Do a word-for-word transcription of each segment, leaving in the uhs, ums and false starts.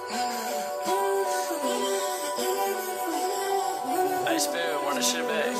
Hey, Spirit, run the shit back.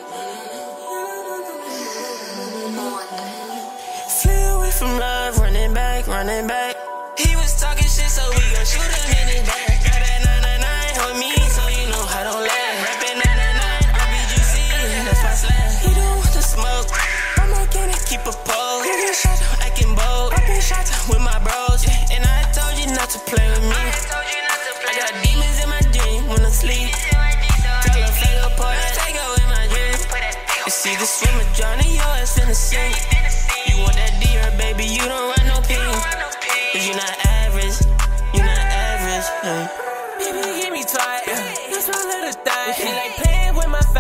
Flew away from love, running back, running back. He was talking shit, so we gon' shoot him in his back. Got that nine nine nine on me, so you know I don't laugh. Rapping nine nine nine, R B G C, that's my slang. He don't want to smoke, I'm not gonna keep a pose. You get shot, acting bold. I been shot with my bros, yeah. And I told you not to play with me. I got demons in my dream when I sleep. Tell her fake a part, I take her in my dream. You see the swimmer drowning your ass in the sink. You want that D R, baby, you don't run no pin. Cause you not average, you not average, hey. Baby, give me twice, yeah. That's my little thing. She like playing with my face.